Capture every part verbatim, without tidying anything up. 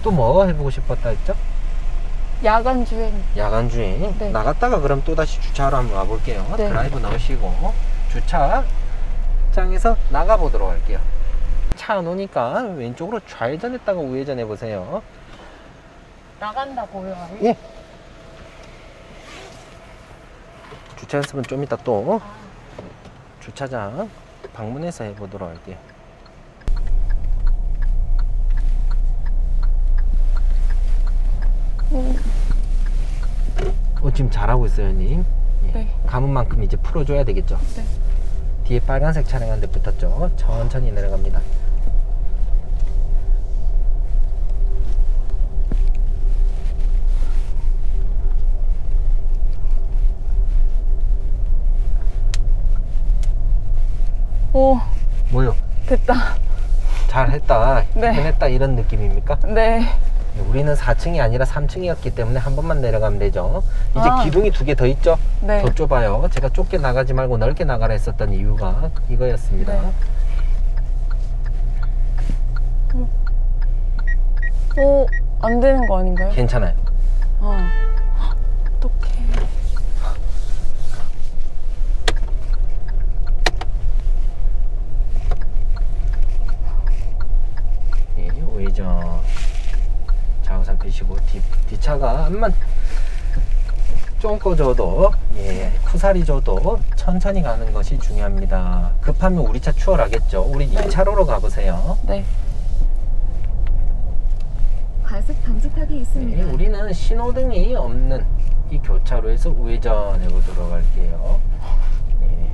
또 뭐 해보고 싶었다 했죠? 야간 주행. 야간 주행. 네. 나갔다가 그럼 또다시 주차하러 한번 와볼게요. 네. 드라이브 넣으시고 주차장에서 나가보도록 할게요. 차 놓으니까 왼쪽으로 좌회전했다가 우회전 해보세요. 나간다 보여요? 예. 주차 연습은 좀 이따 또 아. 주차장 방문해서 해보도록 할게요. 음. 어, 지금 잘하고 있어요, 님. 예. 네. 감은 만큼 이제 풀어줘야 되겠죠. 네. 뒤에 빨간색 차량 한 대 붙었죠. 천천히 내려갑니다. 오, 뭐요? 됐다. 잘했다, 네. 해냈다 이런 느낌입니까? 네. 우리는 사 층이 아니라 삼 층이었기 때문에 한 번만 내려가면 되죠. 이제 아. 기둥이 두 개 더 있죠? 네. 더 좁아요. 제가 좁게 나가지 말고 넓게 나가라 했었던 이유가 이거였습니다. 네. 오, 안 되는 거 아닌가요? 괜찮아요. 아, 어떡해. 예, 우회전. 좌우상 펴시고 뒤, 뒷차가 암만 쫑꺼져도 예, 쿠사리 줘도 천천히 가는 것이 중요합니다. 급하면 우리 차 추월하겠죠. 우리 이 차로로 가보세요. 네. 과속 방지턱이 있습니다. 네, 우리는 신호등이 없는 이 교차로에서 우회전 해보도록 할게요. 예.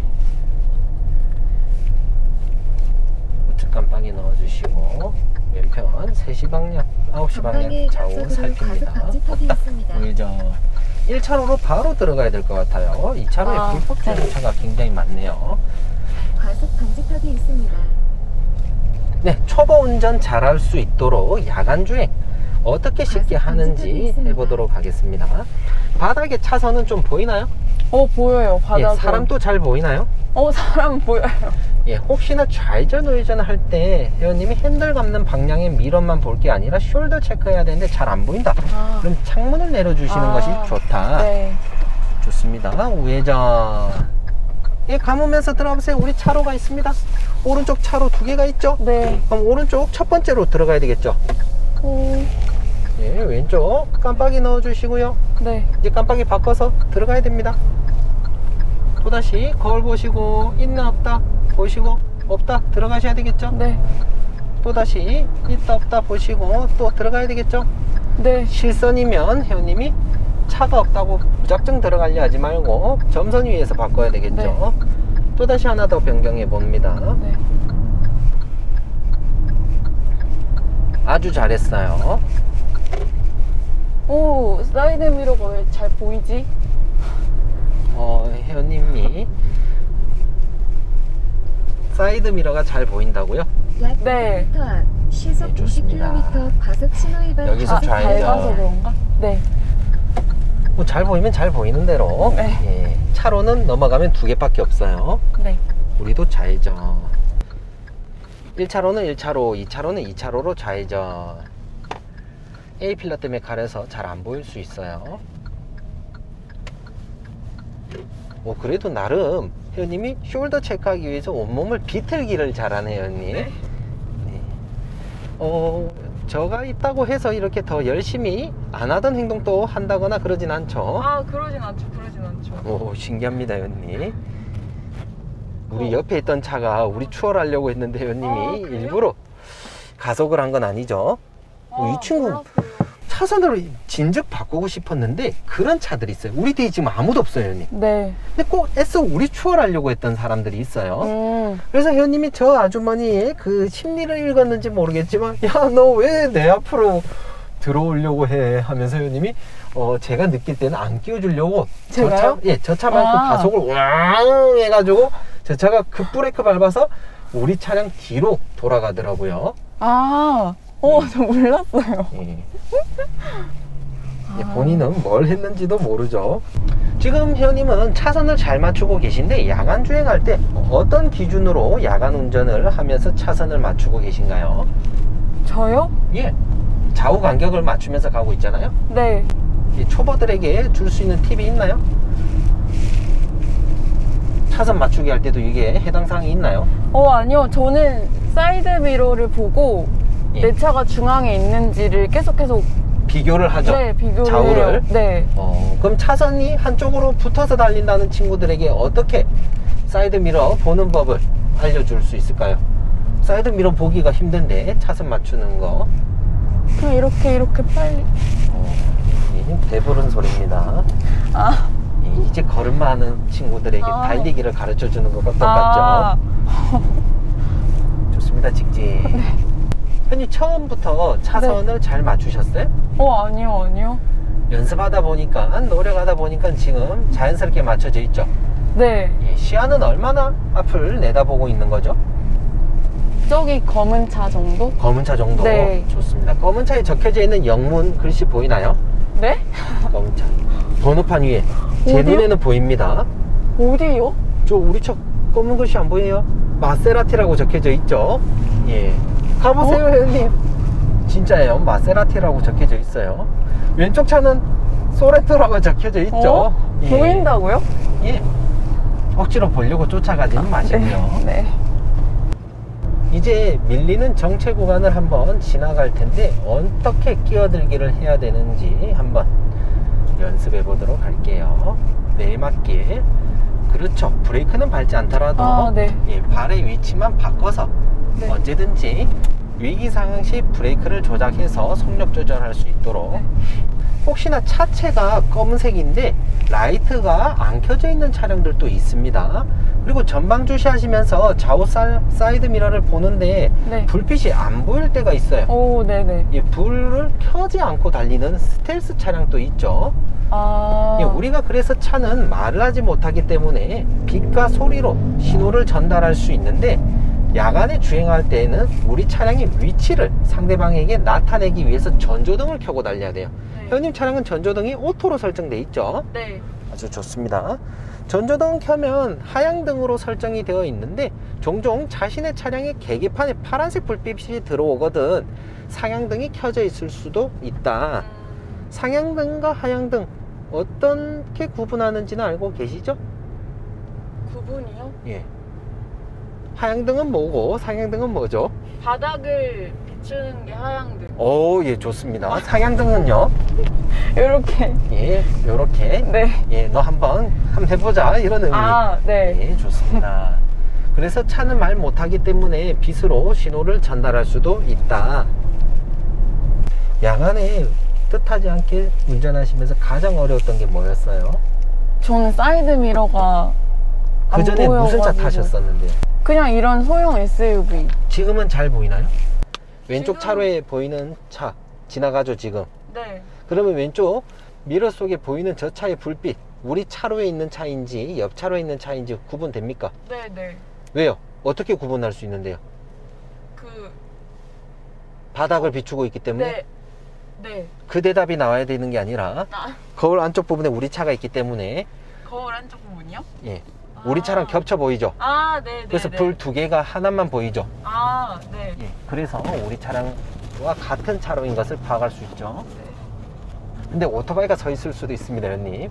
우측 깜빡이 넣어주시고 왼편 세 시 방향, 아홉 시 방향 좌우 살핍니다. 없다. 우회전. 일 차로로 바로 들어가야 될 것 같아요. 이 차로에 아, 불법 네. 주차가 굉장히 많네요. 과속 방지턱이 있습니다. 네, 초보 운전 잘할 수 있도록 야간 주행 어떻게 쉽게 하는지 해보도록 하겠습니다. 바닥에 차선은 좀 보이나요? 어, 보여요, 바닥으로. 예, 사람도 잘 보이나요? 어, 사람 보여요. 예, 혹시나 좌회전 우회전 할 때 회원님이 핸들 감는 방향의 미러만 볼 게 아니라 숄더 체크해야 되는데 잘 안 보인다. 아. 그럼 창문을 내려주시는 아. 것이 좋다. 네. 좋습니다. 우회전. 예, 감으면서 들어가보세요. 우리 차로가 있습니다. 오른쪽 차로 두 개가 있죠? 네. 그럼 오른쪽 첫 번째로 들어가야 되겠죠? 오, 예, 왼쪽 깜빡이 넣어주시고요. 네. 이제 깜빡이 바꿔서 들어가야 됩니다. 또다시 거울 보시고 있나 없다 보시고 없다 들어가셔야 되겠죠? 네. 또다시 있다 없다 보시고 또 들어가야 되겠죠? 네. 실선이면 회원님이 차가 없다고 무작정 들어가려 하지 말고 점선 위에서 바꿔야 되겠죠? 네. 또다시 하나 더 변경해 봅니다. 네. 아주 잘했어요. 오, 사이드 미러가 왜 잘 보이지? 어, 회원님이 사이드 미러가 잘 보인다고요? 약 네. 일 킬로미터 앞 시속 네, 오십 좋습니다. 킬로미터 과속 신호 위반 여기서 아, 좌회전. 밟아서 그런가? 네. 뭐 잘 보이면 잘 보이는 대로. 네. 예, 차로는 넘어가면 두 개밖에 없어요. 네. 우리도 좌회전. 일 차로는 일 차로, 이 차로는 이 차로로 좌회전. A 필러 때문에 가려서 잘 안 보일 수 있어요. 뭐 그래도 나름 회원님이 숄더 체크하기 위해서 온몸을 비틀기를 잘하네요, 회원님. 네. 어, 저가 있다고 해서 이렇게 더 열심히 안 하던 행동도 한다거나 그러진 않죠. 아, 그러진 않죠. 그러진 않죠. 오, 신기합니다, 회원님. 우리 어. 옆에 있던 차가 우리 추월하려고 했는데 회원님이 아, 그래요? 일부러 가속을 한 건 아니죠. 어, 이 아, 친구 몰랐어요. 차선으로 진즉 바꾸고 싶었는데 그런 차들이 있어요. 우리 뒤에 지금 아무도 없어요, 회원님. 네. 근데 꼭 애써 우리 추월하려고 했던 사람들이 있어요. 음. 그래서 회원님이 저 아주머니의 그 심리를 읽었는지 모르겠지만 야, 너 왜 내 앞으로 들어오려고 해 하면서 회원님이 어, 제가 느낄 때는 안 끼워주려고 저 차, 제가요? 예, 저 차만큼 아. 가속을 왕 해가지고 저 차가 급브레이크 밟아서 우리 차량 뒤로 돌아가더라고요. 아, 어, 저 몰랐어요. 예. 예, 본인은 뭘 했는지도 모르죠. 지금 회원님은 차선을 잘 맞추고 계신데 야간 주행할 때 어떤 기준으로 야간 운전을 하면서 차선을 맞추고 계신가요? 저요? 예. 좌우 간격을 맞추면서 가고 있잖아요. 네. 이 초보들에게 줄 수 있는 팁이 있나요? 차선 맞추기 할 때도 이게 해당 사항이 있나요? 어, 아니요. 저는 사이드 미러를 보고 예. 내 차가 중앙에 있는지를 계속 계속 비교를 하죠. 네, 비교를 좌우를. 해요. 네. 어, 그럼 차선이 한쪽으로 붙어서 달린다는 친구들에게 어떻게 사이드 미러 보는 법을 알려줄 수 있을까요? 사이드 미러 보기가 힘든데 차선 맞추는 거. 그냥 이렇게 이렇게 빨리. 어, 이 배부른 소리입니다. 아. 이, 이제 걸음마하는 친구들에게 아. 달리기를 가르쳐 주는 것과 똑같죠. 아. 좋습니다. 직진. 네. 현이 처음부터 차선을 잘 맞추셨어요? 어, 아니요, 아니요. 연습하다 보니까, 노력하다 보니까 지금 자연스럽게 맞춰져 있죠. 네. 예, 시야는 얼마나 앞을 내다보고 있는 거죠? 저기 검은 차 정도? 검은 차 정도. 네. 좋습니다. 검은 차에 적혀져 있는 영문 글씨 보이나요? 네? 검은 차. 번호판 위에. 제 어디요? 눈에는 보입니다. 어디요? 저 우리 차 검은 글씨 안 보여요? 마세라티라고 적혀져 있죠? 예. 가보세요, 어? 회원님. 진짜예요. 마세라티라고 적혀져 있어요. 왼쪽 차는 소레토라고 적혀져 있죠? 어? 예. 보인다고요? 예. 억지로 보려고 쫓아가지는 마시고요. 네. 네. 이제 밀리는 정체 구간을 한번 지나갈 텐데 어떻게 끼어들기를 해야 되는지 한번 연습해 보도록 할게요. 내리막길. 그렇죠. 브레이크는 밟지 않더라도 아, 네. 예, 발의 위치만 바꿔서 네. 언제든지 위기 상황 시 브레이크를 조작해서 속력 조절할 수 있도록. 네. 혹시나 차체가 검은색인데 라이트가 안 켜져 있는 차량들도 있습니다. 그리고 전방 주시하시면서 좌우 사, 사이드 미러를 보는데 네. 불빛이 안 보일 때가 있어요. 오, 네네. 예, 불을 켜지 않고 달리는 스텔스 차량도 있죠. 아. 예, 우리가 그래서 차는 말을 하지 못하기 때문에 빛과 소리로 신호를 전달할 수 있는데 야간에 주행할 때에는 우리 차량의 위치를 상대방에게 나타내기 위해서 전조등을 켜고 달려야 돼요. 네. 현님 차량은 전조등이 오토로 설정돼 있죠. 네. 아주 좋습니다. 전조등 켜면 하향등으로 설정이 되어 있는데 종종 자신의 차량의 계기판에 파란색 불빛이 들어오거든 상향등이 켜져 있을 수도 있다. 음, 상향등과 하향등 어떻게 구분하는지는 알고 계시죠? 구분이요? 예. 하향등은 뭐고 상향등은 뭐죠? 바닥을 비추는 게 하향등. 오, 예, 좋습니다. 상향등은요? 이렇게. 예, 요렇게. 네. 예, 너 한번 한번 해보자 이런 의미. 아, 네. 예, 좋습니다. 그래서 차는 말 못하기 때문에 빛으로 신호를 전달할 수도 있다. 야간에 뜻하지 않게 운전하시면서 가장 어려웠던 게 뭐였어요? 저는 사이드 미러가 그 안 전에 무슨 차 보여가지고. 타셨었는데요? 그냥 이런 소형 에스유브이. 지금은 잘 보이나요? 왼쪽 지금- 차로에 보이는 차 지나가죠 지금. 네. 그러면 왼쪽 미러 속에 보이는 저 차의 불빛 우리 차로에 있는 차인지 옆 차로에 있는 차인지 구분됩니까? 네, 네. 왜요? 어떻게 구분할 수 있는데요? 그 바닥을 비추고 있기 때문에 네. 네. 그 대답이 나와야 되는 게 아니라 아, 거울 안쪽 부분에 우리 차가 있기 때문에 거울 한쪽 부분이요? 예, 우리 아. 차랑 겹쳐 보이죠? 아, 네, 네. 그래서 네. 불 두 개가 하나만 보이죠? 아, 네. 예, 그래서 우리 차량과 같은 차로인 것을 파악할 수 있죠. 네. 근데 오토바이가 서 있을 수도 있습니다, 형님. 네.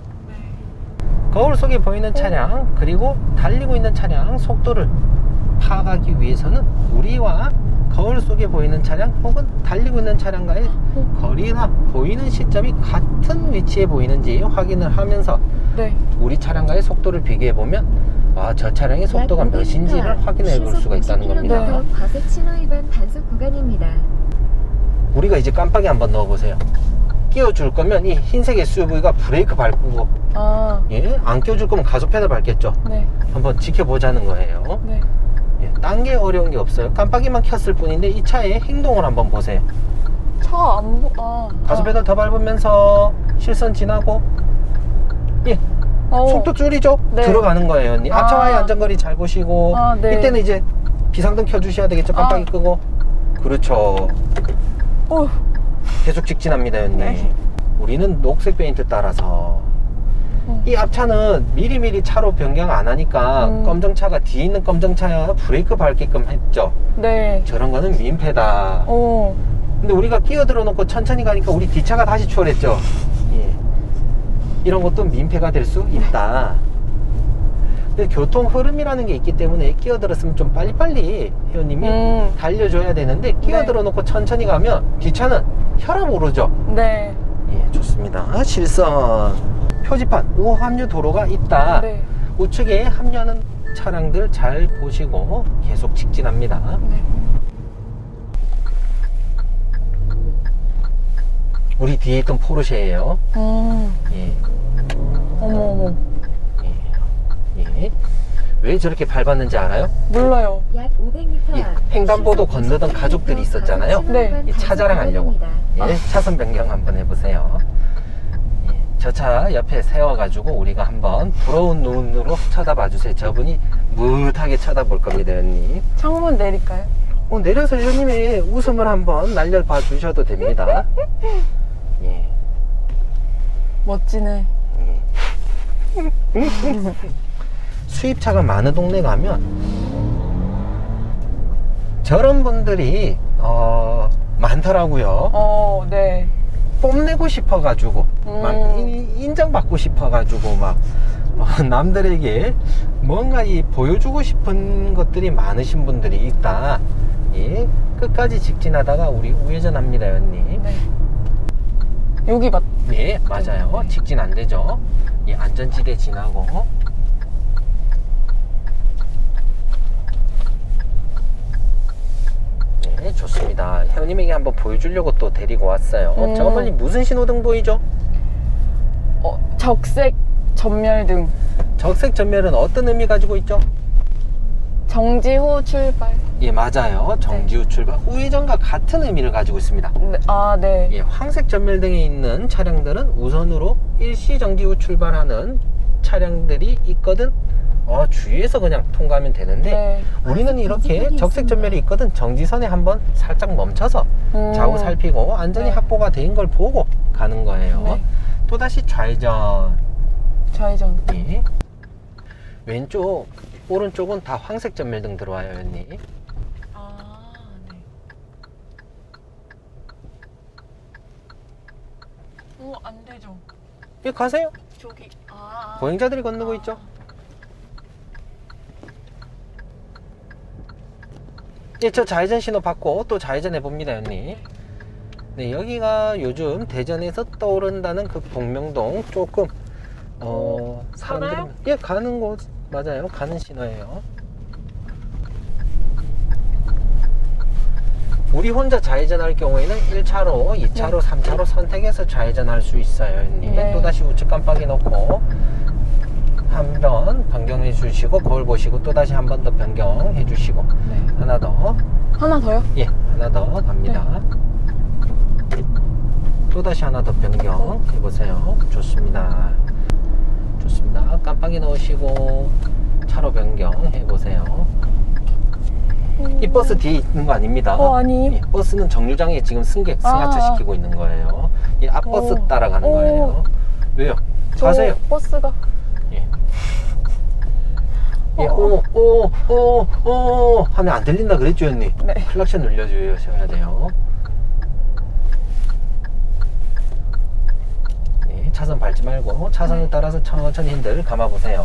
거울 속에 보이는 차량 그리고 달리고 있는 차량 속도를 파악하기 위해서는 우리와 거울 속에 보이는 차량 혹은 달리고 있는 차량과의 거리나 보이는 시점이 같은 위치에 보이는지 확인을 하면서 네. 우리 차량과의 속도를 비교해 보면 아, 저 차량의 속도가 몇인지를 확인해 볼 수가 있다는 겁니다. 네. 과속 신호 위반 단속 구간입니다. 우리가 이제 깜빡이 한번 넣어 보세요. 끼워줄 거면 이 흰색 에스유브이가 브레이크 밟고 아, 예? 안 끼워줄 거면 가속 페달 밟겠죠. 네. 한번 지켜보자는 거예요. 네. 예, 딴 게 어려운 게 없어요. 깜빡이만 켰을 뿐인데 이 차의 행동을 한번 보세요. 차 안 보, 아. 가속 페달 더 밟으면서 실선 지나고 예, 어. 속도 줄이죠. 네. 들어가는 거예요, 언니. 아. 앞차와의 안전거리 잘 보시고 아, 네. 이때는 이제 비상등 켜주셔야 되겠죠. 깜빡이 아. 끄고. 그렇죠. 어. 계속 직진합니다, 언니. 네. 우리는 녹색 페인트 따라서 음. 이 앞차는 미리미리 차로 변경 안 하니까 음. 검정차가 뒤에 있는 검정차야 브레이크 밟게끔 했죠. 네. 저런 거는 민폐다. 어. 근데 우리가 끼어들어 놓고 천천히 가니까 우리 뒷차가 다시 추월했죠. 예. 이런 것도 민폐가 될 수 있다. 근데 교통 흐름이라는 게 있기 때문에 끼어들었으면 좀 빨리빨리 회원님이 음. 달려줘야 되는데 끼어들어 놓고 천천히 가면 뒷차는 혈압 오르죠. 네. 예, 좋습니다. 실선 표지판 우합류 도로가 있다. 네. 우측에 합류하는 차량들 잘 보시고 계속 직진합니다. 네. 우리 뒤에 있던 포르쉐예요. 음. 예. 어머 어머. 예. 왜 저렇게 밟았는지 알아요? 몰라요. 약 오백 미터 예, 횡단보도 건너던 가족들이 있었잖아요. 네. 이 차 자랑하려고. 예, 차선 변경 한번 해보세요. 예, 저 차 옆에 세워가지고 우리가 한번 부러운 눈으로 쳐다봐 주세요. 저분이 무릇하게 쳐다볼 겁니다, 회원님. 창문 내릴까요? 어, 내려서 회원님이 웃음을 한번 날려봐 주셔도 됩니다. 예. 멋지네. 수입차가 많은 동네 가면 저런 분들이 어, 많더라고요. 어, 네. 뽐내고 싶어가지고 음. 막 인- 인정받고 싶어가지고 막 어, 남들에게 뭔가 이 보여주고 싶은 것들이 많으신 분들이 있다. 예, 끝까지 직진하다가 우리 우회전합니다, 회원님. 네. 여기 맞. 예, 맞아요. 네. 직진 안 되죠. 예, 안전지대 지나고. 네, 좋습니다. 회원님에게 한번 보여주려고 또 데리고 왔어요. 음. 저 멀리 무슨 신호등 보이죠? 어, 적색 전멸등. 적색 전멸은 어떤 의미 가지고 있죠? 정지 후 출발. 예, 맞아요. 정지 후 출발. 우회전과 같은 의미를 가지고 있습니다. 네. 아, 네. 예, 황색 전멸등에 있는 차량들은 우선으로 일시 정지 후 출발하는 차량들이 있거든. 어, 주위에서 그냥 통과하면 되는데 네. 우리는 이렇게 적색 전멸이 있거든. 정지선에 한번 살짝 멈춰서 음. 좌우 살피고 안전이 네. 확보가 된 걸 보고 가는 거예요. 네. 또다시 좌회전. 좌회전. 예. 왼쪽, 오른쪽은 다 황색 전멸등 들어와요, 회원님. 아, 네. 오, 안 되죠. 예, 가세요. 저기. 아. 보행자들이 건너고 있죠. 예, 저 좌회전 신호 받고 또 좌회전 해봅니다, 회원님. 네, 여기가 요즘 대전에서 떠오른다는 그 복명동 조금 어 사람들이 가나요? 예, 가는 곳 맞아요. 가는 신호예요. 우리 혼자 좌회전할 경우에는 일 차로, 이 차로, 네. 삼 차로 선택해서 좌회전할 수 있어요, 회원님. 네. 또다시 우측 깜빡이 놓고 한 번 변경해 주시고 거울 보시고 또다시 한 번 더 변경해 주시고 네. 하나 더, 하나 더요? 예, 하나 더 갑니다. 또다시 하나 더 변경 해보세요. 좋습니다. 좋습니다. 깜빡이 넣으시고 차로 변경 해보세요. 이 버스 뒤에 있는 거 아닙니다. 어, 아니. 예, 버스는 정류장에 지금 승객 승하차 아. 시키고 있는 거예요. 이 앞버스 오. 따라가는 오. 거예요. 왜요? 저 가세요. 버스가. 예. 예, 어. 오, 오, 오, 오 하면 안 들린다 그랬죠, 언니? 네. 클락션 눌러주셔야 돼요. 네, 차선 밟지 말고 차선을 따라서 천천히 핸들 감아보세요.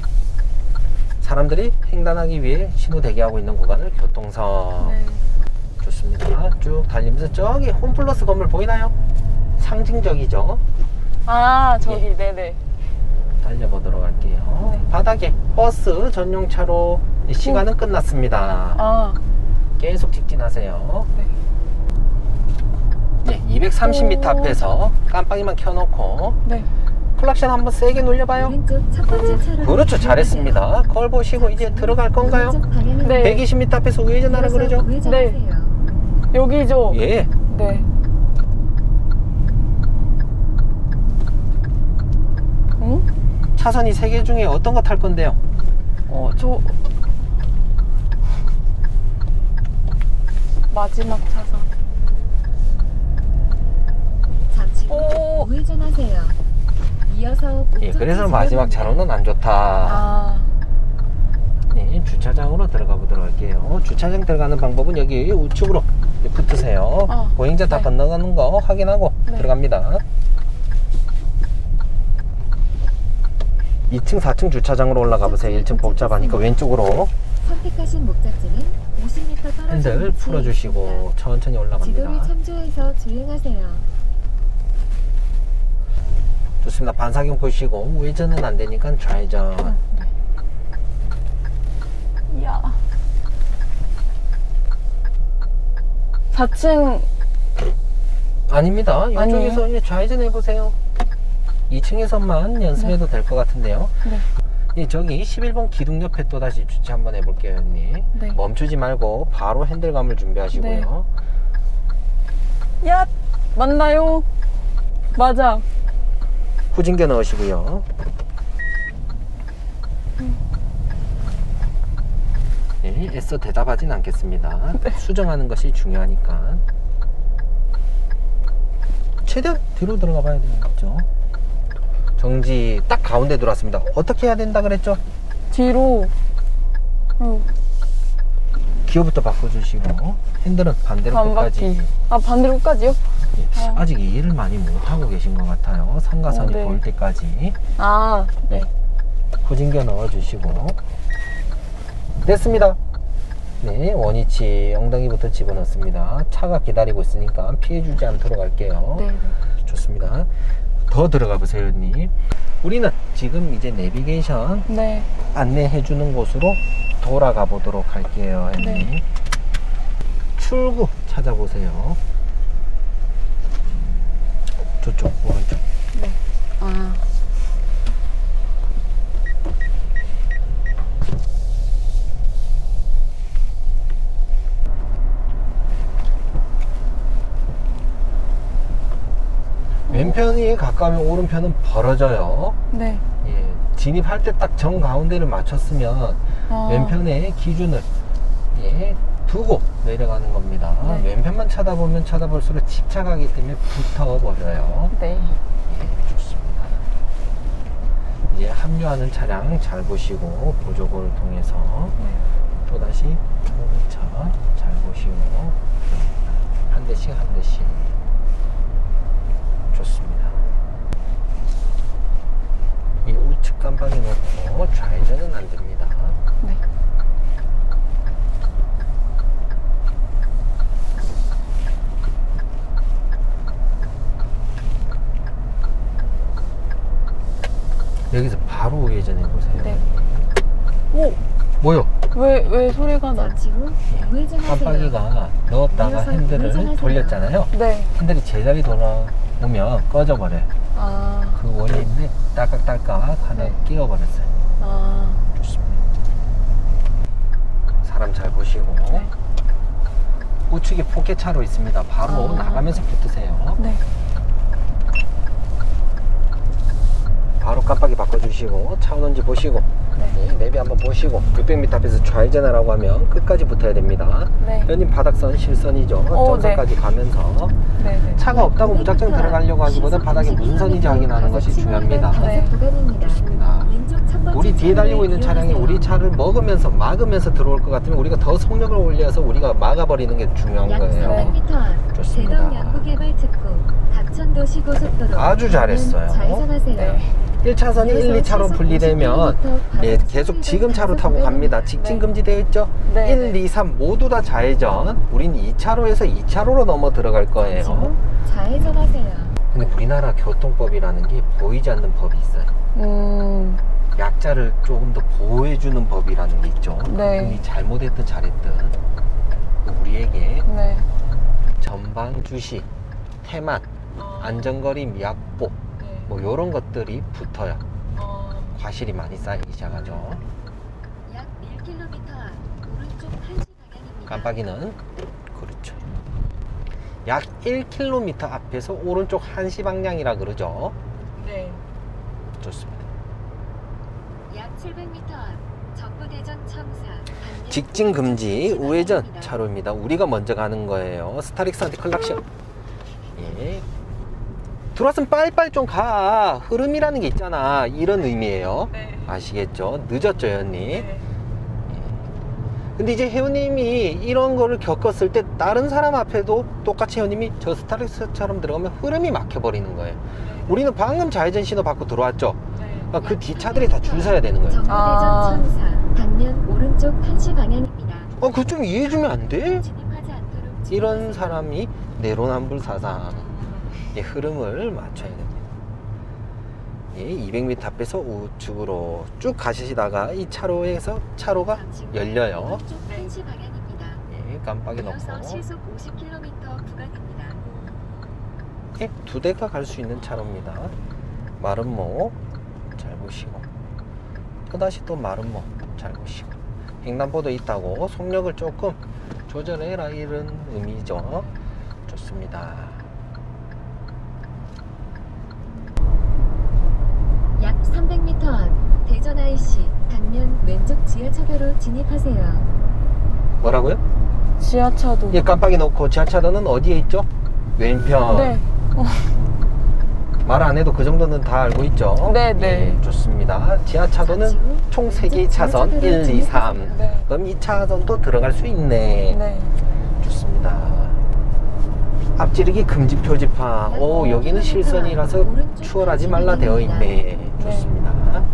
사람들이 횡단하기 위해 신호 대기하고 있는 구간을 교통선. 네. 좋습니다. 쭉 달리면서 저기 홈플러스 건물 보이나요? 상징적이죠? 아, 저기. 예. 네네. 달려보도록 할게요. 네. 바닥에 버스 전용 차로 시간은 끝났습니다. 아, 계속 직진하세요. 네. 네, 이백삼십 미터 오. 앞에서 깜빡이만 켜놓고 네. 클락션 한번 세게 눌려봐요. 오른쪽 첫 번째 차로 그렇죠, 잘했습니다. 거울 보시고 이제 들어갈 건가요? 오른쪽 방향입니다. 네. 백이십 미터 앞에서 우회전하라 이어서 그러죠? 우회전하세요. 여기죠? 예. 네. 응? 차선이 세 개 중에 어떤 거 탈 건데요? 어, 저. 마지막 차선. 잠시 후 오. 우회전하세요. 이어서 예, 목적지 그래서 마지막 지점입니다. 차로는 안 좋다. 아, 네, 주차장으로 들어가 보도록 할게요. 주차장 들어가는 방법은 여기 우측으로 붙으세요. 어, 보행자 다 네. 건너가는 거 확인하고 네. 들어갑니다. 이 층, 사 층 주차장으로 올라가 보세요. 일 층 복잡하니까 왼쪽으로 선택하신 목적지는 오십 미터 떨어진 핸들 위치에 풀어주시고 있습니다. 천천히 지도를 올라갑니다. 참조해서 주행하세요. 좋습니다. 반사경 보시고 우회전은 안 되니까 좌회전. 이야. 사 층 아닙니다. 아니에요? 이쪽에서 이제 좌회전 해보세요. 이 층에서만 연습해도 될 것 같은데요. 네. 예, 저기 십일 번 기둥 옆에 또 다시 주차 한번 해볼게요, 형님. 네. 멈추지 말고 바로 핸들감을 준비하시고요. 야, 맞나요? 맞아. 후진겨 넣으시고요. 네, 애써 대답하진 않겠습니다. 수정하는 것이 중요하니까. 최대한 뒤로 들어가 봐야 되겠죠. 정지 딱 가운데 들어왔습니다. 어떻게 해야 된다 그랬죠? 뒤로. 어, 기어부터 바꿔주시고 핸들은 반대로 반바퀴. 끝까지. 아, 반대로 끝까지요? 예, 아. 아직 이해를 많이 못하고 계신 것 같아요. 상가선이 어, 네. 보일 때까지 아, 네. 후진겨 넣어주시고 됐습니다. 네, 원위치 엉덩이부터 집어넣습니다. 차가 기다리고 있으니까 피해주지 않도록 할게요. 네. 좋습니다. 더 들어가 보세요, 형님. 우리는 지금 이제 내비게이션 네. 안내해 주는 곳으로 돌아가 보도록 할게요, 형님. 네. 출구 찾아보세요. 저쪽 오른쪽. 네. 아. 왼편이 가까우면 오른편은 벌어져요. 네. 예, 진입할 때 딱 정 가운데를 맞췄으면 아. 왼편의 기준을 예, 두고 내려가는 겁니다. 네. 왼편만 쳐다보면 쳐다볼수록 집착하기 때문에 붙어버려요. 네. 예, 좋습니다. 이제 합류하는 차량 잘 보시고 보조고를 통해서 네. 또다시 오는 차 잘 보시고 한 대씩 한 대씩. 좋습니다. 이 우측 깜빡이 놓고 좌회전은 안 됩니다. 네. 여기서 바로 우회전해 보세요. 네. 오! 뭐요? 왜, 왜 소리가 나? 잠시 후 우회전하세요. 깜빡이가 넣었다가 이어서 핸들을 우회전하세요. 돌렸잖아요. 네. 핸들이 제자리 돌아오면 꺼져버려요. 아. 그 원리인데 딸깍딸깍 하나 네. 끼워버렸어요. 아. 좋습니다. 사람 잘 보시고 네. 우측에 포켓차로 있습니다. 바로 아. 나가면서 붙으세요. 네. 바로 깜빡이 바꿔주시고 차 오는지 보시고 네. 네, 내비 한번 보시고 육백 미터 앞에서 좌회전하라고 하면 끝까지 붙어야 됩니다. 네. 현님 바닥선 실선이죠. 어, 정선까지 가면서 네. 네. 차가 없다고 무작정 들어가려고 하기보다 바닥이 무슨 선인지 확인하는 것이 중요합니다. 네. 좋습니다. 우리 뒤에 달리고 있는 차량이 우리 차를 먹으면서 막으면서 들어올 것 같으면 우리가 더 속력을 올려서 우리가 막아버리는 게 중요한 약 거예요. 사백 미터 앞 좋습니다. 대동 연구개발특구 닥천도시고속도로 아주 잘했어요. 좌회전하세요. 네. 일 차선이 일, 이 차로 분리되면 예, 계속 지금 차로 타고 갑니다. 직진 금지되어 있죠? 네. 일, 이, 삼 모두 다 좌회전. 우린 이 차로에서 이 차로로 넘어 들어갈 거예요. 좌회전하세요. 근데 우리나라 교통법이라는 게 보이지 않는 법이 있어요. 음. 약자를 조금 더 보호해주는 법이라는 게 있죠. 네. 그분이 잘못했든 잘했든 우리에게 네. 전방 주시, 태만, 안전거리 약보 뭐 이런 것들이 붙어요. 과실이 많이 쌓이기 시작하죠. 약 일 킬로미터 앞 오른쪽 한시 방향입니다. 깜빡이는 그렇죠. 약 일 킬로미터 앞에서 오른쪽 한시 방향이라 그러죠. 네. 좋습니다. 약 칠백 미터 앞 전부대전 첨사 반대 직진 금지 우회전 방향입니다. 차로입니다. 우리가 먼저 가는 거예요. 스타렉스한테 클락션. 예. 들어왔으면 빨리빨리 좀 가. 흐름이라는 게 있잖아. 이런 의미예요. 네. 아시겠죠? 늦었죠, 형님? 네. 근데 이제 회원님이 이런 거를 겪었을 때 다른 사람 앞에도 똑같이 회원님이 저 스타렉스처럼 들어가면 흐름이 막혀버리는 거예요. 우리는 방금 좌회전 신호 받고 들어왔죠. 그러니까 그 뒤차들이 다 줄 서야 되는 거예요. 정부대전 아. 천사 방면 오른쪽 한 시 방향입니다. 어, 그거 좀 이해해주면 안 돼? 진입하지 않도록 이런 사람이 내로남불사상 예, 흐름을 맞춰야 됩니다. 예, 이백 미터 앞에서 우측으로 쭉 가시다가 이 차로에서 차로가 잠시 후 열려요. 오른쪽 한 시 방향입니다. 예, 깜빡이 이어서 넣고 시속 오십 킬로미터 구간입니다. 예, 두 대가 갈 수 있는 차로입니다. 마름모 잘 보시고 또다시 또 마름모 잘 보시고 횡단보도 있다고 속력을 조금 조절해라 이런 의미죠. 좋습니다. 약 삼백 미터 앞 대전 아이씨 방면 왼쪽 지하차도로 진입하세요. 뭐라고요? 지하차도. 예, 깜빡이 넣고 지하차도는 어디에 있죠? 왼편. 네. 어, 말 안 해도 그 정도는 다 알고 있죠? 네, 네. 예, 좋습니다. 지하차도는 잠시 후 총 세 개의 왼쪽 차선 지하차도로 일, 이, 삼. 진입하세요. 네. 그럼 이 차선도 들어갈 수 있네. 네. 좋습니다. 앞지르기 금지 표지판. 오, 여기는 실선이라서 추월하지 말라 되어 있네. 좋습니다.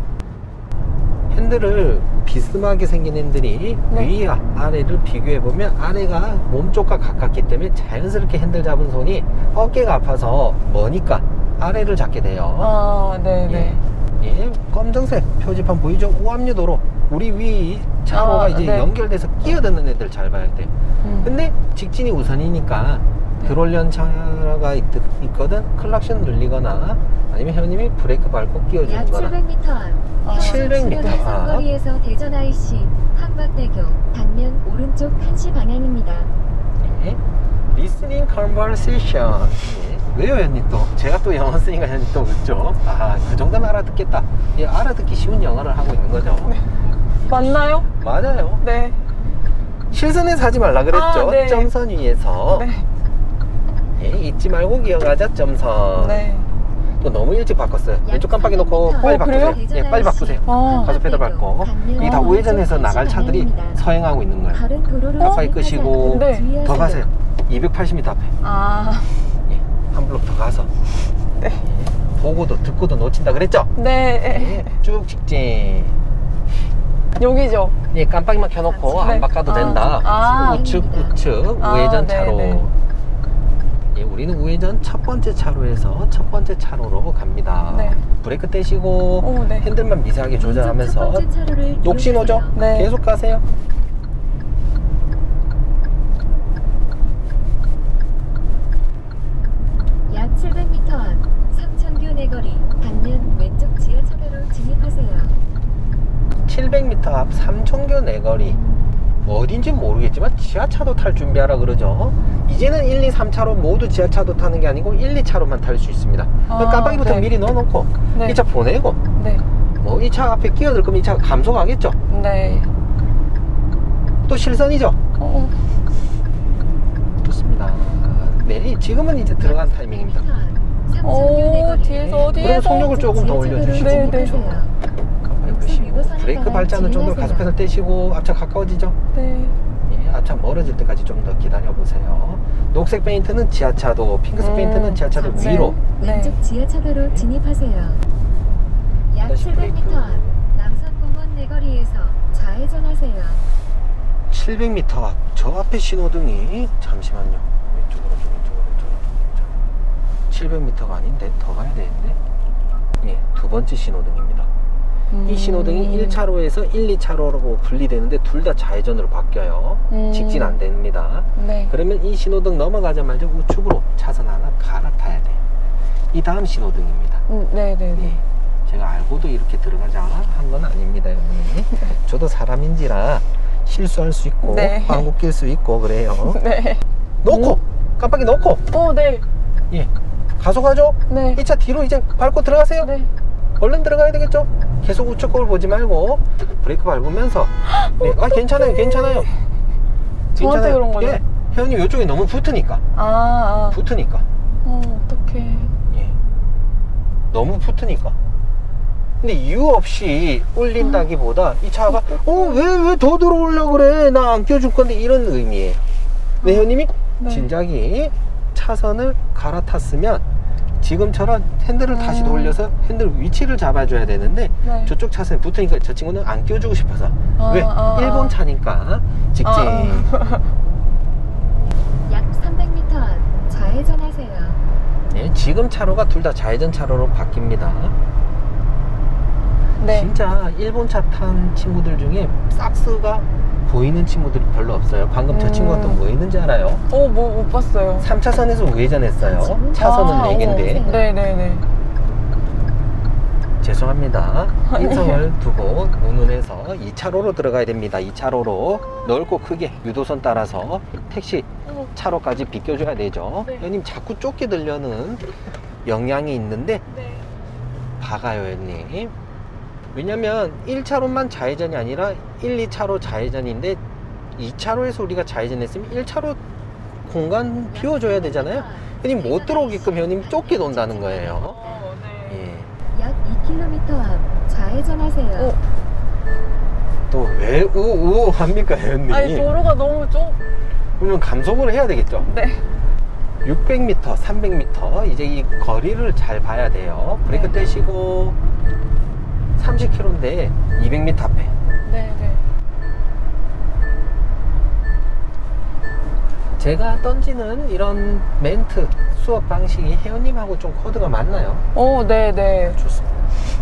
핸들을 비스듬하게 생긴 핸들이 네. 위와 아래를 비교해 보면 아래가 몸쪽과 가깝기 때문에 자연스럽게 핸들 잡은 손이 어깨가 아파서 머니까 아래를 잡게 돼요. 아, 네네. 예, 예, 검정색 표지판 보이죠? 우압류도로 우리 위 차로가 아, 이제 네. 연결돼서 끼어드는 애들 잘 봐야 돼요. 음. 근데 직진이 우선이니까 네. 들어올련 차가 있, 있거든. 클락션 눌리거나 아니면 회원님이 브레이크 밟고 약 끼워주는 거나. 칠백 미터 앞 아, 칠백 미터 앞. 상거리에서 대전 아이씨 한밭대교 방면 오른쪽 한 시 방향입니다. 예. Listening conversation. 예. 왜요, 회원님 또? 제가 또 영어 쓰니까 회원님 또 웃죠? 아, 그 정도는 알아듣겠다. 예, 알아듣기 쉬운 영어를 하고 있는 거죠. 맞나요? 맞아요. 네. 실선에서 하지 말라 그랬죠? 아, 네. 점선 위에서. 네. 예, 잊지 말고 기억하자, 점선. 네. 또 너무 일찍 바꿨어요. 왼쪽 깜빡이 놓고 빨리 어, 바꾸세요. 그래요? 예, 빨리 바꾸세요. 아. 가속 페달 밟고. 이게 다 우회전해서 나갈 차들이 서행하고 있는 거예요. 다른 도로로 깜빡이 진입하지 끄시고 않도록 네. 주의하세요. 더 가세요. 이백팔십 미터 앞에. 아, 예, 한 블록 더 가서. 네. 예, 보고도 듣고도 놓친다 그랬죠? 네. 예, 쭉 직진. 여기죠. 예, 깜빡이만 켜놓고 안 네. 바꿔도 아. 된다. 아. 우측 우측 아, 우회전 네, 차로. 네. 예, 우리는 우회전 첫 번째 차로에서 첫 번째 차로로 갑니다. 네. 브레이크 떼시고 오, 네. 핸들만 미세하게 조절하면서 첫 번째 차로를 녹신호죠? 이용하세요. 네. 계속 가세요. 약 칠백 미터 앞 삼천교 내거리 방면 왼쪽 지하차도로 진입하세요. 칠백 미터 앞 삼천교 내거리. 어딘지 모르겠지만 지하차도 탈 준비하라 그러죠. 이제는 일, 이, 삼 차로 모두 지하차도 타는 게 아니고 일, 이 차로만 탈 수 있습니다. 아, 깜빡이부터 네. 미리 넣어놓고 네. 이 차 보내고 네. 뭐 이 차 앞에 끼어들 거면 이 차가 감속하겠죠. 네. 또 실선이죠. 어, 좋습니다. 네, 지금은 이제 들어간 타이밍입니다. 오, 뒤에서 그럼 어디에서? 속력을 조금 더 올려주시고. 네, 네. 그렇죠. 깜빡이 끄시고 브레이크 밟지 않는 정도로 가속 페달 떼시고 앞차 가까워지죠. 네. 예, 앞차 멀어질 때까지 좀 더 기다려 보세요. 녹색 페인트는 지하차도, 핑크색 음, 페인트는 지하차도 네. 위로. 네. 왼쪽 지하차도로 진입하세요. 약 다시 칠백 미터 브레이크. 앞 남산공원 내거리에서 좌회전하세요. 칠백 미터 앞, 저 앞에 신호등이 잠시만요. 왼쪽으로 좀 왼쪽으로 왼쪽으로 좀. 칠백 미터가 아닌데 더 가야 되는데. 예, 두 번째 신호등입니다. 음. 이 신호등이 일 차로에서 일, 이 차로로 분리되는데 둘 다 좌회전으로 바뀌어요. 음. 직진 안 됩니다. 네. 그러면 이 신호등 넘어가자마자 우측으로 차선 하나 갈아타야 돼요. 이 다음 신호등입니다. 음, 네, 네, 예, 네. 제가 알고도 이렇게 들어가자 한 건 아닙니다, 여러분. 저도 사람인지라 실수할 수 있고 네. 빵구 낄 수 있고 그래요. 네. 놓고 깜빡이 놓고 어, 네. 예, 가속하죠. 네. 이 차 뒤로 이제 밟고 들어가세요. 네. 얼른 들어가야 되겠죠? 계속 우측 거울 보지 말고 브레이크 밟으면서. 네. 아, 괜찮아요, 괜찮아요. 저한테 그런 거죠? 예, 회원님 이쪽에 너무 붙으니까 아, 아. 붙으니까 어, 어떡해. 예, 너무 붙으니까 근데 이유 없이 올린다기보다 이 차가 어 왜 왜 더 들어오려고 그래, 나 안 껴줄 건데, 이런 의미예요. 네, 회원님이 네. 진작에 차선을 갈아탔으면 지금처럼 핸들을 다시 음. 돌려서 핸들 위치를 잡아줘야 되는데 네. 저쪽 차선에 붙으니까 저 친구는 안 껴주고 싶어서. 아, 왜? 아, 일본 아. 차니까 직진. 아, 약 삼백 미터 앞 좌회전하세요. 네, 지금 차로가 둘 다 좌회전 차로로 바뀝니다. 네. 진짜 일본 차 탄 친구들 중에 싹스가 보이는 친구들이 별로 없어요. 방금 저 음. 친구가 또 뭐 했는지 알아요? 어, 뭐 못 봤어요. 삼 차선에서 우회전했어요. 차선은 아, 네 개인데. 어. 네네네. 죄송합니다. 인성을 두고 운운해서 이 차로로 들어가야 됩니다. 이 차로로 넓고 크게 유도선 따라서 택시 차로까지 비껴줘야 되죠. 네. 형님 자꾸 쫓게 들려는 영향이 있는데 네. 박아요, 형님. 왜냐면 일 차로만 좌회전이 아니라 일, 이 차로 좌회전인데 이 차로에서 우리가 좌회전했으면 일 차로 공간 비워줘야 되잖아요. 형님 못 들어오게끔 형님 쫓게 돈다는 거예요. 어, 네. 예. 약 이 킬로미터 앞 좌회전하세요. 어. 또 왜 우우 합니까, 형님? 아니, 도로가 너무 좁. 그러면 감속을 해야 되겠죠. 네. 육백 미터, 삼백 미터 이제 이 거리를 잘 봐야 돼요. 브레이크 네. 떼시고 삼십 킬로미터인데 이백 미터 앞에. 네네. 제가 던지는 이런 멘트, 수업 방식이 회원님하고 좀 코드가 맞나요? 어, 네네. 좋습니다.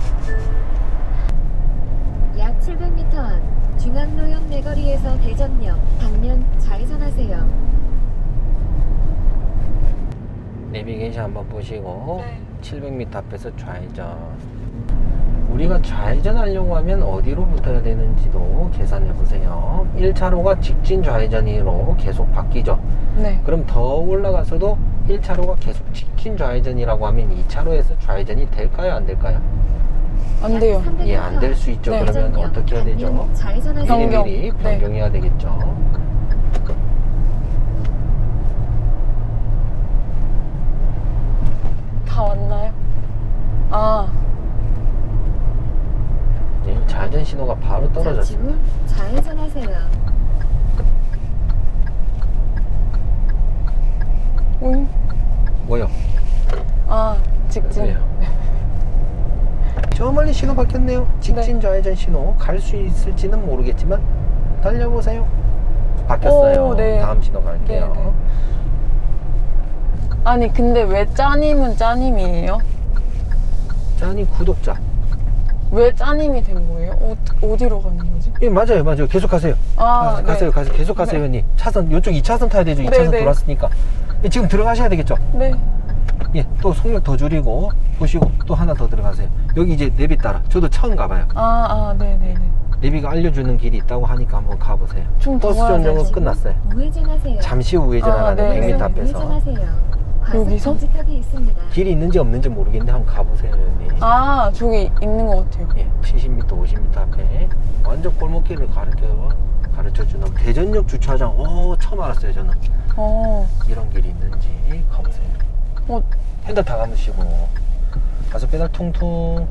약 칠백 미터 앞 중앙로역 내거리에서 대전역 방면 좌회전하세요. 내비게이션 한번 보시고 네. 칠백 미터 앞에서 좌회전. 우리가 좌회전 하려고 하면 어디로 붙어야 되는지도 계산해 보세요. 일 차로가 직진 좌회전으로 계속 바뀌죠. 네. 그럼 더 올라가서도 일 차로가 계속 직진 좌회전이라고 하면 이 차로에서 좌회전이 될까요, 안 될까요? 안 돼요. 예, 안 될 수 있죠. 네. 그러면 어떻게 해야 되죠? 좌회전하세요. 변경. 미리미리 네. 변경해야 되겠죠. 다 왔나요? 아, 네, 좌회전 신호가 바로 잠시 떨어졌습니다. 후 좌회전하세요. 응? 뭐요? 아, 직진. 왜요? 저 멀리 신호 바뀌었네요. 직진 좌회전 신호. 갈 수 있을지는 모르겠지만 달려보세요. 바뀌었어요. 오, 네. 다음 신호 갈게요. 네, 네. 아니, 근데 왜 짜님은 짜님이에요? 짠이 구독자. 왜 짜님이 된 거예요? 어, 어디로 가는 거지? 예, 맞아요, 맞아요. 계속 가세요. 아, 가, 가세요, 네. 가세요. 계속 가세요, 네. 형님. 차선, 이쪽 이 차선 타야 되죠. 이 네, 차선 네. 돌았으니까. 예, 지금 들어가셔야 되겠죠. 네. 예, 또 속력 더 줄이고 보시고 또 하나 더 들어가세요. 여기 이제 내비 따라. 저도 처음 가봐요. 아, 아, 네네네. 내비가 알려주는 길이 있다고 하니까 한번 가보세요. 좀 더 버스 가야 전용은 되지. 끝났어요. 우회전하세요. 잠시 후 우회전하는 아, 네, 백 미터 네. 앞에서. 우회전하세요. 과속 여기서? 방지턱이 있습니다. 길이 있는지 없는지 모르겠는데 한번 가보세요, 형님. 아, 저기 있는 것 같아요. 예, 칠십 미터, 오십 미터 앞에 완전 골목길을 가르쳐 가르쳐주는 대전역 주차장. 오, 처음 알았어요, 저는. 어, 이런 길이 있는지 가보세요. 어, 핸들 다 감으시고 가속 페달 퉁퉁.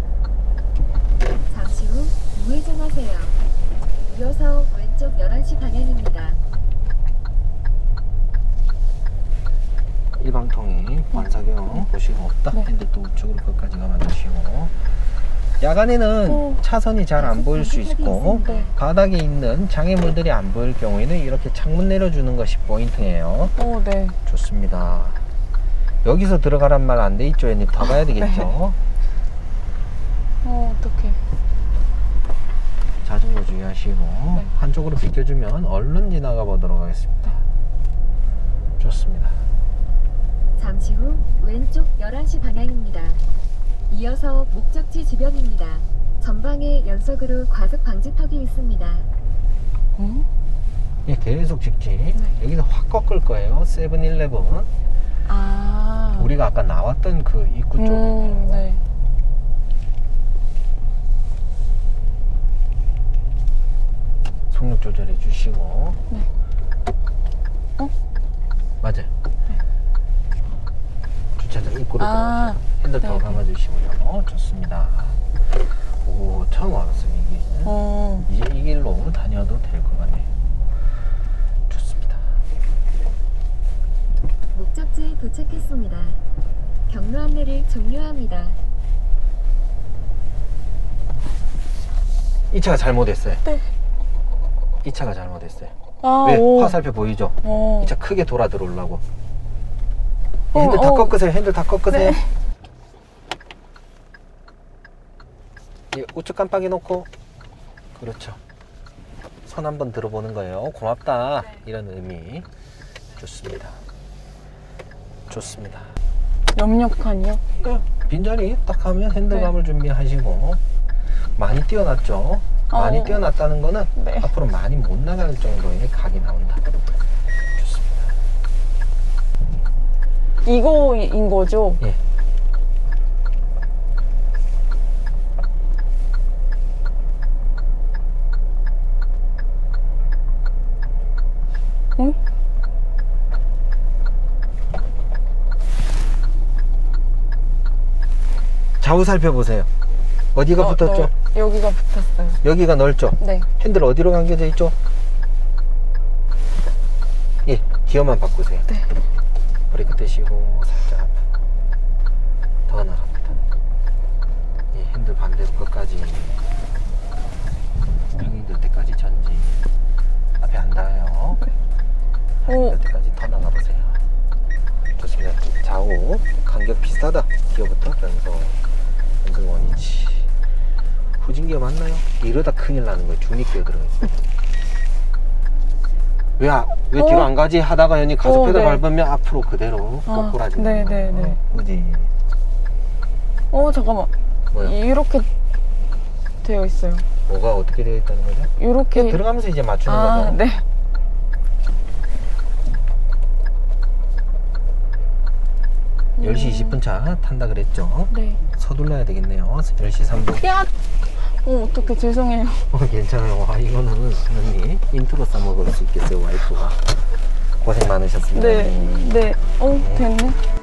잠시 후 우회전하세요. 이어서 왼쪽 열한 시 방향입니다. 일방통행 반사경 보시고 없다. 네. 핸들 또 우측으로 끝까지 감아주시고. 야간에는 어. 차선이 잘 안 보일 수 있고 네. 바닥에 있는 장애물들이 안 보일 경우에는 이렇게 창문 내려주는 것이 포인트예요. 어, 네. 좋습니다. 여기서 들어가란 말 안 돼 있죠, 형님? 더 가야 되겠죠. 네. 어, 어떡해. 자전거 주의하시고 네. 한쪽으로 비켜주면 얼른 지나가 보도록 하겠습니다. 좋습니다. 잠시 후 왼쪽 열한 시 방향입니다. 이어서 목적지 주변입니다. 전방에 연속으로 과속 방지턱이 있습니다. 어? 예, 계속 직진. 네. 여기서 확 꺾을 거예요. 세븐일레븐. 아. 우리가 아까 나왔던 그 입구 쪽이에요. 음, 네. 속력 조절해 주시고. 네. 어? 맞아요. 주차장 입구로 아, 들어가시고 핸들 더 네. 감아주시고요. 좋습니다. 오, 처음 알았어요, 이게. 어. 이제 이 길로 다녀도 될 것 같네요. 좋습니다. 목적지에 도착했습니다. 경로 안내를 종료합니다. 이 차가 잘못했어요. 네. 이 차가 잘못했어요. 아, 왜? 오. 화살표 보이죠? 어. 이 차 크게 돌아 들어오려고. 어, 핸들 다 어. 꺾으세요. 핸들 다 꺾으세요. 네. 예, 우측 깜빡이 놓고. 그렇죠. 손 한번 들어보는 거예요. 고맙다. 네. 이런 의미. 좋습니다. 좋습니다. 염력칸이요? 그 빈자리 딱 하면 핸들감을 네. 준비하시고. 많이 뛰어났죠? 어. 많이 뛰어났다는 거는 네. 앞으로 많이 못 나갈 정도의 각이 나온다. 좋습니다. 이거인 거죠? 예. 응? 좌우 살펴보세요. 어디가 어, 붙었죠? 넓- 여기가 붙었어요. 여기가 넓죠? 네. 핸들 어디로 감겨져 있죠? 예, 기어만 바꾸세요. 네. 브레이크 떼시고 살짝 더 나갑니다. 예, 핸들 반대로 끝까지 평이 될 때까지 전진. 앞에 안 닿아요. 평이 될 때까지 더 나가보세요. 좋습니다. 좌우 간격 비슷하다. 기어부터 변속 핸들 원위치. 후진기어 맞나요? 이러다 큰일 나는 거예요. 중립기어 들어가있어요. 왜, 아, 왜 뒤로 어? 안 가지? 하다가 연이 가속 어, 페달 네. 밟으면 앞으로 그대로 아, 꼬꾸라지는 네, 거예요. 네, 네. 그지? 어, 잠깐만. 뭐요? 이렇게 되어 있어요. 뭐가 어떻게 되어 있다는 거죠? 이렇게. 들어가면서 이제 맞추는 아, 거죠. 네. 열 시 이십 분 차 탄다 그랬죠? 네. 서둘러야 되겠네요. 열 시 삼 분. 야! 어, 어떡해. 죄송해요. 어, 괜찮아요. 와, 이거는 언니 인트로 싸먹을 수 있겠어요, 와이프가. 고생 많으셨습니다. 네. 네. 어, 됐네.